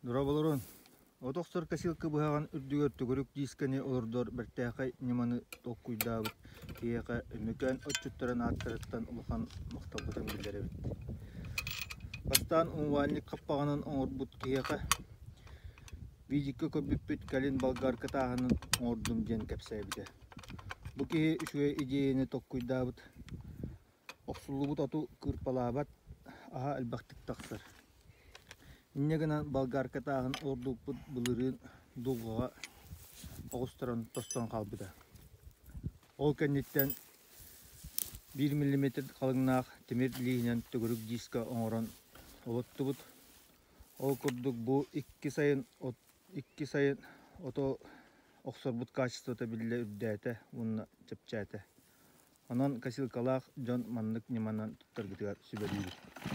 Дұрабалырын, отоқсыр касилка бұхаған үрдігер түгірік дисканы олырдор біртәқай неманы тоққүйдабыт, кейеқа өмекән отчуттарын аттырыттан ұлыған мақталбытын білдері бит. Бастан ұңванлик қаппағанын оңырбұт кейеқа, видикка көбіппіт кәлін балғар катағанын оңырдым ден кәпсәй біде. Бұ кейе үшуе идеяны тоққүйдабыт, оқсулубут ату кырпалабат, аға әлбақтық тақсыр. Иннегенен балгар катағын ордуқпыт бұлырын дұлғыға оғыстырын тостан қалбыда. Ол кәннеттен 1 мм қалыңнақ темір лейінен түгірік диска оңырын олытты бұд. Ол күрдік бұл 2 сайын ото оқсыр бұд качествота білі үрдәті, ұнна чепчәті. Онан касилкалақ жон маннық неманан тұттар күтігер сүбәлейді.